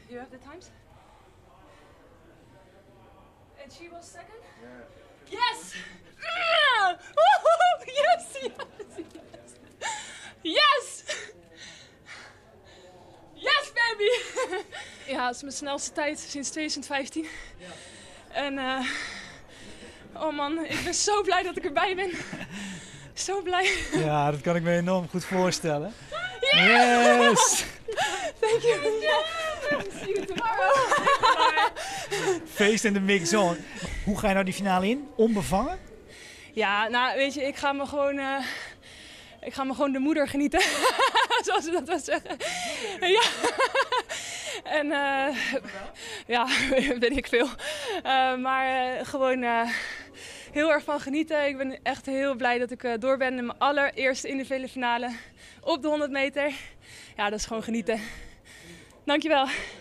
You have the times? And she was second? Yeah. Yes! Yes, yes, yes! Yes! Yes, baby! Ja, het is mijn snelste tijd sinds 2015. En oh man, ik ben zo blij dat ik erbij ben. Zo blij. Ja, dat kan ik me enorm goed voorstellen. Yes! Thank you. See you tomorrow. Feest in de mix on. Hoe ga je nou die finale in? Onbevangen? Ja, nou weet je, ik ga me gewoon de moeder genieten. Zoals ze dat wel zeggen. Ja. En ja, weet ik veel. Maar gewoon heel erg van genieten. Ik ben echt heel blij dat ik door ben in mijn allereerste individuele finale op de 100 meter. Ja, dat is gewoon genieten. Dankjewel.